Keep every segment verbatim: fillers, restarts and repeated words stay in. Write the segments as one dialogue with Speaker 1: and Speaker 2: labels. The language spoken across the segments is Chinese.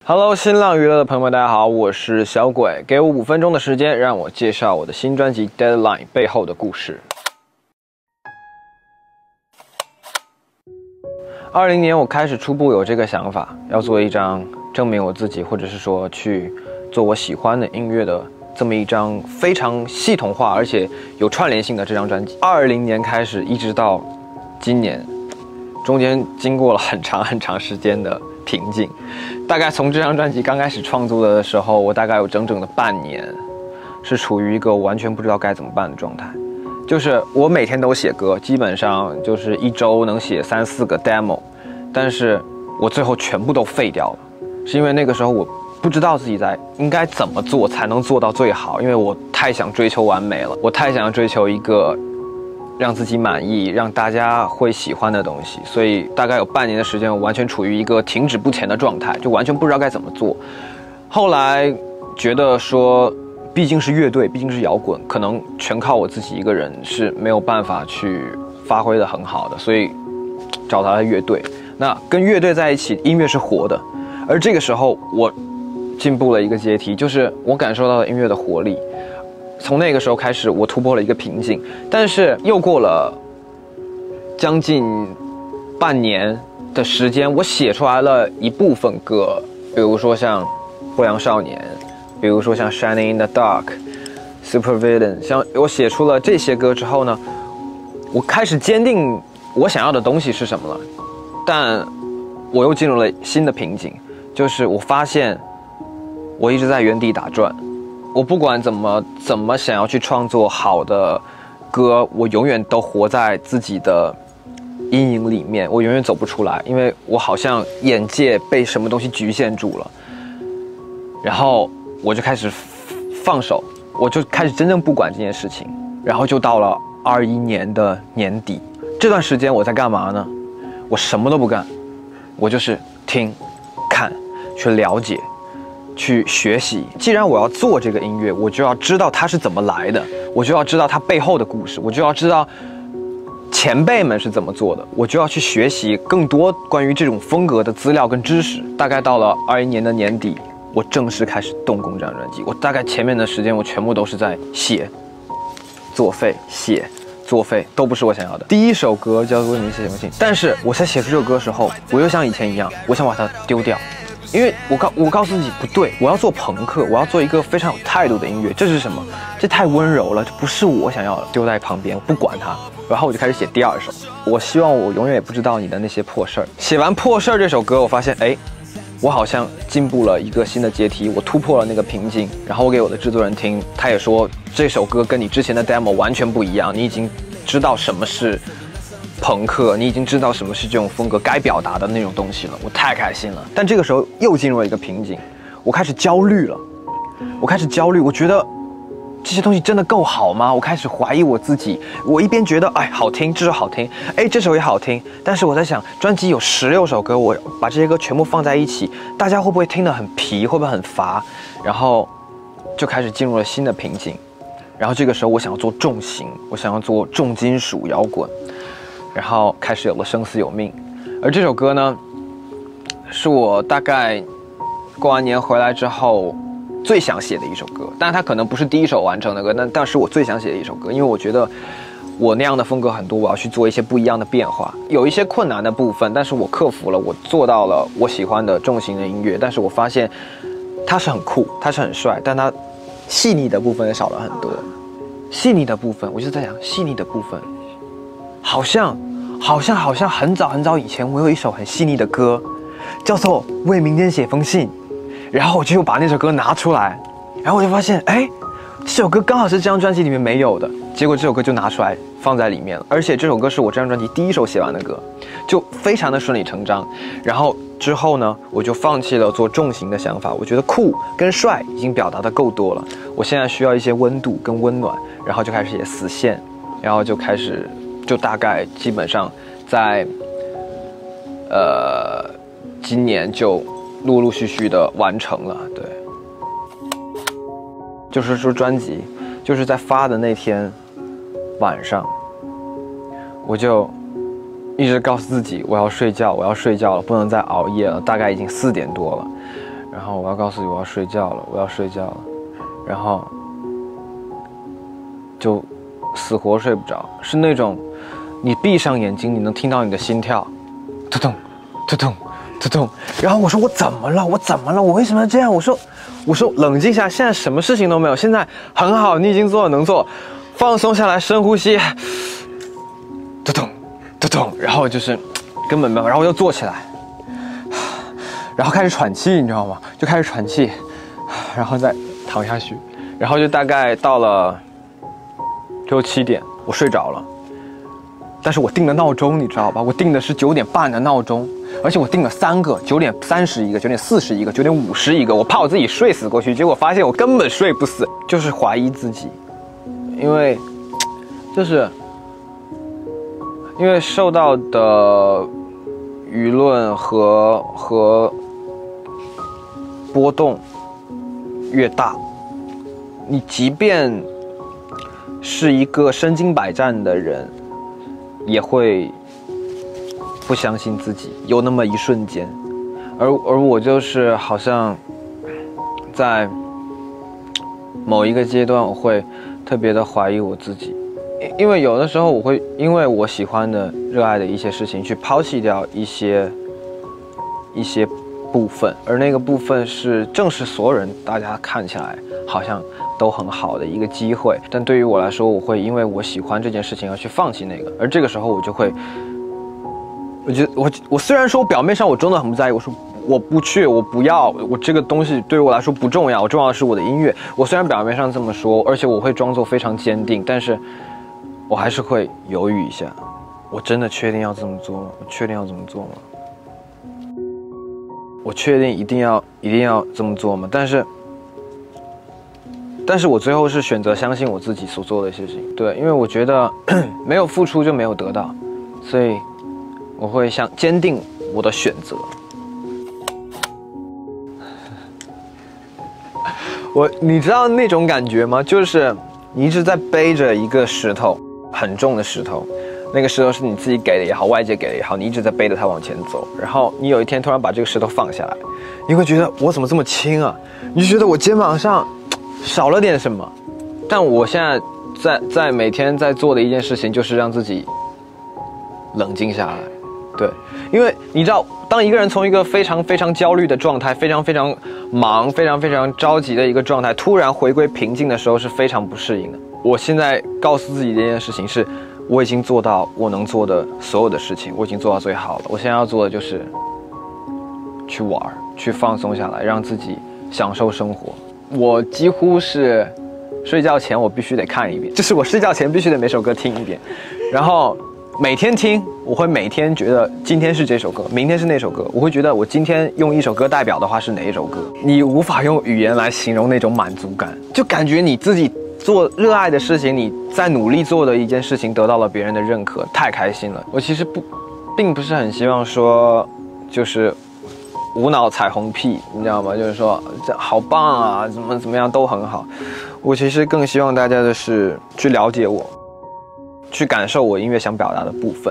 Speaker 1: Hello， 新浪娱乐的朋友们，大家好，我是小鬼。给我五分钟的时间，让我介绍我的新专辑《Deadline》背后的故事。二零年，我开始初步有这个想法，要做一张证明我自己，或者是说去做我喜欢的音乐的这么一张非常系统化而且有串联性的这张专辑。二零年开始，一直到今年，中间经过了很长很长时间的平静。大概从这张专辑刚开始创作的时候，我大概有整整的半年是处于一个完全不知道该怎么办的状态。就是我每天都写歌，基本上就是一周能写三四个 demo， 但是我最后全部都废掉了，是因为那个时候我不知道自己在应该怎么做才能做到最好，因为我太想追求完美了，我太想追求一个让自己满意、让大家会喜欢的东西，所以大概有半年的时间，我完全处于一个停止不前的状态，就完全不知道该怎么做。后来觉得说，毕竟是乐队，毕竟是摇滚，可能全靠我自己一个人是没有办法去发挥得很好的，所以找到了乐队。那跟乐队在一起，音乐是活的，而这个时候我进步了一个阶梯，就是我感受到了音乐的活力。从那个时候开始，我突破了一个瓶颈，但是又过了将近半年的时间，我写出来了一部分歌，比如说像《不良少年》，比如说像《Shining in the Dark》、《Super Villain》，像我写出了这些歌之后呢，我开始坚定我想要的东西是什么了，但我又进入了新的瓶颈，就是我发现我一直在原地打转。我不管怎么怎么想要去创作好的歌，我永远都活在自己的阴影里面，我永远走不出来，因为我好像眼界被什么东西局限住了。然后我就开始放手，我就开始真正不管这件事情。然后就到了二一年的年底，这段时间我在干嘛呢？我什么都不干，我就是听、看、去了解。去学习，既然我要做这个音乐，我就要知道它是怎么来的，我就要知道它背后的故事，我就要知道前辈们是怎么做的，我就要去学习更多关于这种风格的资料跟知识。大概到了二一年的年底，我正式开始动工这张专辑。我大概前面的时间，我全部都是在写、作废、写、作废，都不是我想要的。第一首歌叫做《你写封信》，但是我在写出这首歌的时候，我又像以前一样，我想把它丢掉。因为我告我告诉自己不对，我要做朋克，我要做一个非常有态度的音乐。这是什么？这太温柔了，这不是我想要的，丢在旁边，我不管它。然后我就开始写第二首。我希望我永远也不知道你的那些破事儿。写完《破事儿》这首歌，我发现，哎，我好像进步了一个新的阶梯，我突破了那个瓶颈。然后我给我的制作人听，他也说这首歌跟你之前的 demo 完全不一样，你已经知道什么是朋克，你已经知道什么是这种风格该表达的那种东西了，我太开心了。但这个时候又进入了一个瓶颈，我开始焦虑了，我开始焦虑，我觉得这些东西真的够好吗？我开始怀疑我自己。我一边觉得哎好听，这首好听，哎这首也好听，但是我在想，专辑有十六首歌，我把这些歌全部放在一起，大家会不会听得很疲，会不会很乏？然后就开始进入了新的瓶颈。然后这个时候我想要做重型，我想要做重金属摇滚。然后开始有了生死有命，而这首歌呢，是我大概过完年回来之后最想写的一首歌。但是它可能不是第一首完成的歌，但但是我最想写的一首歌，因为我觉得我那样的风格很多，我要去做一些不一样的变化，有一些困难的部分，但是我克服了，我做到了我喜欢的重型的音乐。但是我发现它是很酷，它是很帅，但它细腻的部分也少了很多。细腻的部分，我就在想，细腻的部分。好像，好像，好像很早很早以前，我有一首很细腻的歌，叫做《为明天写封信》，然后我就把那首歌拿出来，然后我就发现，哎，这首歌刚好是这张专辑里面没有的，结果这首歌就拿出来放在里面了，而且这首歌是我这张专辑第一首写完的歌，就非常的顺理成章。然后之后呢，我就放弃了做重型的想法，我觉得酷跟帅已经表达的够多了，我现在需要一些温度跟温暖，然后就开始写死线，然后就开始。就大概基本上在呃今年就陆陆续续的完成了。对，就是说专辑就是在发的那天晚上，我就一直告诉自己我要睡觉，我要睡觉了，不能再熬夜了。大概已经四点多了， 然后我要告诉你我要睡觉了，我要睡觉了，然后就死活睡不着，是那种你闭上眼睛你能听到你的心跳，突咚突咚突咚，然后我说我怎么了？我怎么了？我为什么要这样？我说我说冷静下，现在什么事情都没有，现在很好，你已经做了能做，放松下来，深呼吸，突咚突咚，然后就是根本没有，然后我又坐起来，然后开始喘气，你知道吗？就开始喘气，然后再躺下去，然后就大概到了六七点，我睡着了。但是我定的闹钟你知道吧？我定的是九点半的闹钟，而且我定了三个，九点三十一个，九点四十一个，九点五十一个。我怕我自己睡死过去，结果发现我根本睡不死，就是怀疑自己，因为就是因为受到的舆论和和波动越大，你即便是一个身经百战的人，也会不相信自己，有那么一瞬间。而而我就是好像在某一个阶段，我会特别的怀疑我自己，因为有的时候我会因为我喜欢的、热爱的一些事情，去抛弃掉一些一些部分，而那个部分是正是所有人大家看起来好像都很好的一个机会，但对于我来说，我会因为我喜欢这件事情而去放弃那个，而这个时候我就会，我觉得我我虽然说表面上我真的很不在意，我说我不去，我不要，我这个东西对于我来说不重要，我重要的是我的音乐。我虽然表面上这么说，而且我会装作非常坚定，但是我还是会犹豫一下，我真的确定要这么做吗？我确定要这么做吗？我确定一定要一定要这么做吗？但是。但是我最后是选择相信我自己所做的事情，对，因为我觉得没有付出就没有得到，所以我会想坚定我的选择。我，你知道那种感觉吗？就是你一直在背着一个石头，很重的石头，那个石头是你自己给的也好，外界给的也好，你一直在背着它往前走，然后你有一天突然把这个石头放下来，你会觉得我怎么这么轻啊？你就觉得我肩膀上少了点什么，但我现在在在每天在做的一件事情就是让自己冷静下来，对，因为你知道，当一个人从一个非常非常焦虑的状态，非常非常忙、非常非常着急的一个状态，突然回归平静的时候是非常不适应的。我现在告诉自己的一件事情是，我已经做到我能做的所有的事情，我已经做到最好了。我现在要做的就是去玩，去放松下来，让自己享受生活。我几乎是睡觉前我必须得看一遍，就是我睡觉前必须得每首歌听一遍，然后每天听，我会每天觉得今天是这首歌，明天是那首歌，我会觉得我今天用一首歌代表的话是哪一首歌，你无法用语言来形容那种满足感，就感觉你自己做热爱的事情，你在努力做的一件事情得到了别人的认可，太开心了。我其实不并不是很希望说就是无脑彩虹屁，你知道吗？就是说这好棒啊，怎么怎么样都很好。我其实更希望大家的是去了解我，去感受我音乐想表达的部分。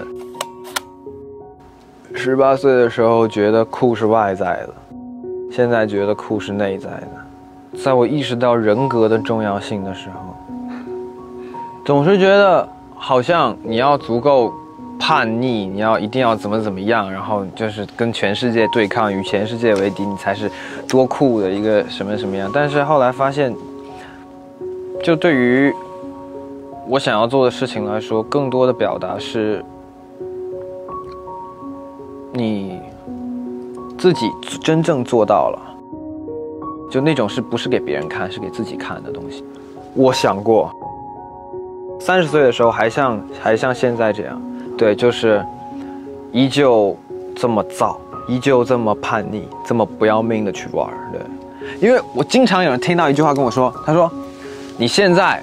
Speaker 1: 十八岁的时候觉得酷是外在的，现在觉得酷是内在的。在我意识到人格的重要性的时候，总是觉得好像你要足够叛逆，你要一定要怎么怎么样，然后就是跟全世界对抗，与全世界为敌，你才是多酷的一个什么什么样。但是后来发现，就对于我想要做的事情来说，更多的表达是你自己真正做到了，就那种是不是给别人看，是给自己看的东西。我想过三十岁的时候还像还像现在这样，对，就是依旧这么躁，依旧这么叛逆，这么不要命的去玩。对，因为我经常有人听到一句话跟我说，他说你现在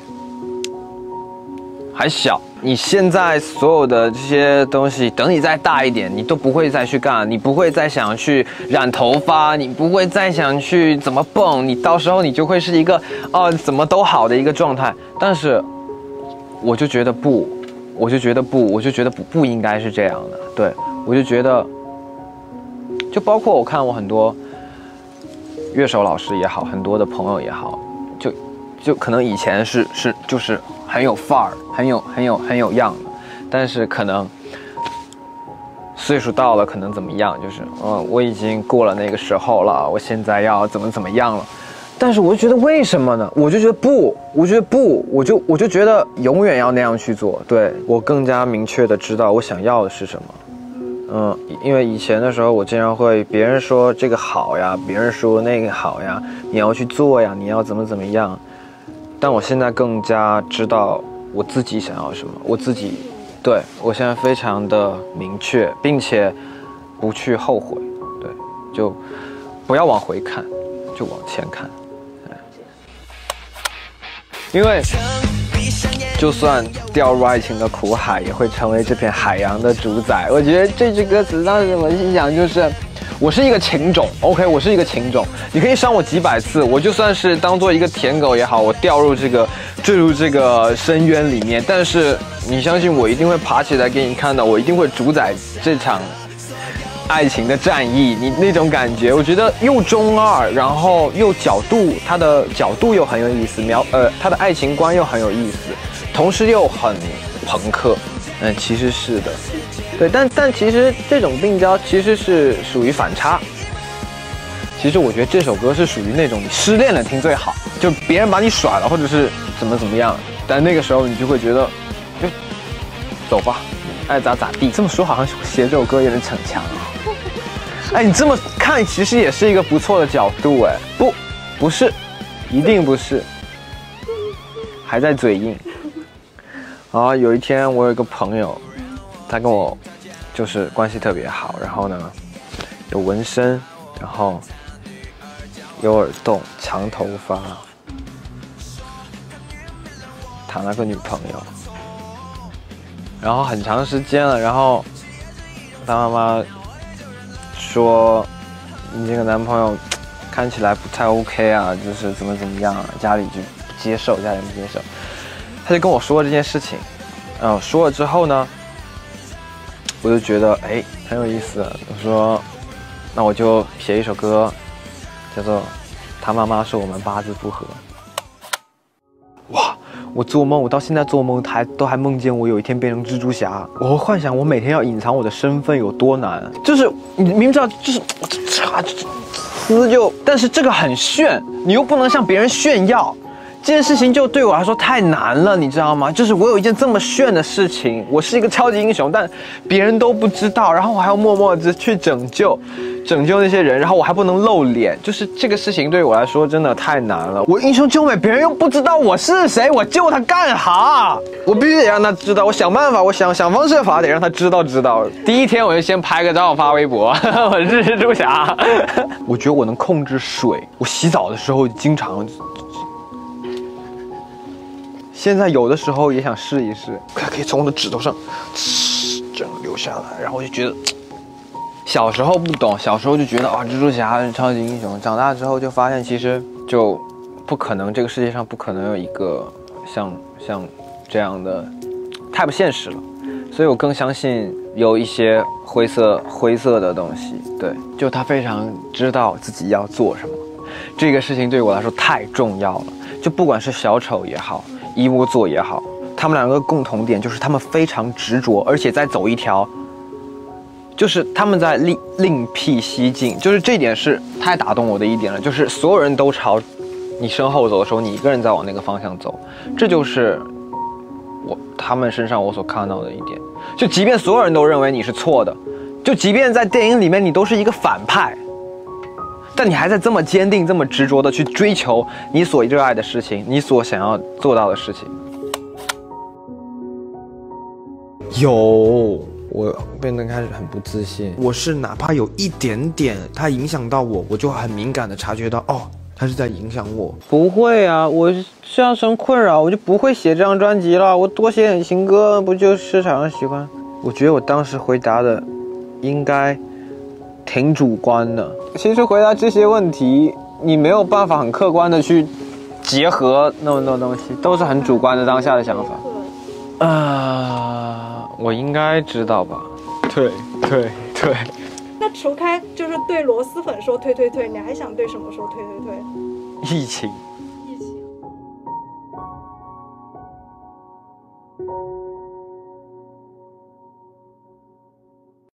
Speaker 1: 还小，你现在所有的这些东西，等你再大一点，你都不会再去干，你不会再想去染头发，你不会再想去怎么蹦，你到时候你就会是一个哦怎么都好的一个状态。但是我就觉得不，我就觉得不，我就觉得不不应该是这样的。对，我就觉得，就包括我看我很多乐手老师也好，很多的朋友也好，就就可能以前是是就是很有范儿，很有很有很有样的，但是可能岁数到了，可能怎么样，就是嗯，我已经过了那个时候了，我现在要怎么怎么样了。但是我就觉得为什么呢？我就觉得不，我觉得不，我就我就觉得永远要那样去做。对，我更加明确的知道我想要的是什么。嗯，因为以前的时候我经常会别人说这个好呀，别人说那个好呀，你要去做呀，你要怎么怎么样。但我现在更加知道我自己想要什么，我自己，对，我现在非常的明确，并且不去后悔。对，就不要往回看，就往前看。因为就算掉入爱情的苦海，也会成为这片海洋的主宰。我觉得这句歌词当时我心想就是，我是一个情种 ，OK， 我是一个情种，你可以伤我几百次，我就算是当做一个舔狗也好，我掉入这个坠入这个深渊里面，但是你相信我一定会爬起来给你看到，我一定会主宰这场爱情的战役，你那种感觉，我觉得又中二，然后又角度，它的角度又很有意思，描呃，它的爱情观又很有意思，同时又很朋克，嗯，其实是的，对，但但其实这种病娇其实是属于反差。其实我觉得这首歌是属于那种你失恋了听最好，就别人把你甩了，或者是怎么怎么样，但那个时候你就会觉得，就走吧，爱咋咋地。这么说好像写这首歌有点逞强啊。哎，你这么看其实也是一个不错的角度哎，不，不是，一定不是，还在嘴硬。啊，有一天我有一个朋友，他跟我就是关系特别好，然后呢有纹身，然后有耳洞，长头发，谈了个女朋友，然后很长时间了，然后他妈妈说你这个男朋友看起来不太 OK 啊，就是怎么怎么样啊，家里就不接受，家里不接受。他就跟我说这件事情，嗯，说了之后呢，我就觉得哎很有意思。我说，那我就写一首歌，叫做《他妈妈说我们八字不合》。哇！我做梦，我到现在做梦还都还梦见我有一天变成蜘蛛侠，我会幻想我每天要隐藏我的身份有多难。就是你明明知道，就是唰呲就，但是这个很炫，你又不能向别人炫耀。这件事情就对我来说太难了，你知道吗？就是我有一件这么炫的事情，我是一个超级英雄，但别人都不知道，然后我还要默默的去拯救，拯救那些人，然后我还不能露脸，就是这个事情对我来说真的太难了。我英雄救美，别人又不知道我是谁，我救他干哈？我必须得让他知道，我想办法，我想想方设法得让他知道知道。第一天我就先拍个照发微博，我是蜘蛛侠。我觉得我能控制水，我洗澡的时候经常。现在有的时候也想试一试，可以从我的指头上，这样流下来，然后我就觉得，小时候不懂，小时候就觉得啊，蜘蛛侠是超级英雄。长大之后就发现，其实就不可能，这个世界上不可能有一个像像这样的，太不现实了。所以我更相信有一些灰色灰色的东西，对，就他非常知道自己要做什么，这个事情对我来说太重要了。就不管是小丑也好。一窝座也好，他们两个共同点就是他们非常执着，而且在走一条，就是他们在另另辟蹊径，就是这点是太打动我的一点了。就是所有人都朝你身后走的时候，你一个人在往那个方向走，这就是我他们身上我所看到的一点。就即便所有人都认为你是错的，就即便在电影里面你都是一个反派。但你还在这么坚定、这么执着的去追求你所热爱的事情，你所想要做到的事情。有，我变得开始很不自信。我是哪怕有一点点它影响到我，我就很敏感的察觉到，哦，它是在影响我。不会啊，我这样生困扰，我就不会写这张专辑了。我多写点情歌，不就市场上喜欢？我觉得我当时回答的，应该。挺主观的，其实回答这些问题，你没有办法很客观的去结合那么多东西，都是很主观的当下的想法。啊、呃，我应该知道吧？对对对，
Speaker 2: 那除开就是对螺蛳粉说推推推，你还想对什么说推推推？
Speaker 1: 疫情。
Speaker 2: 疫情。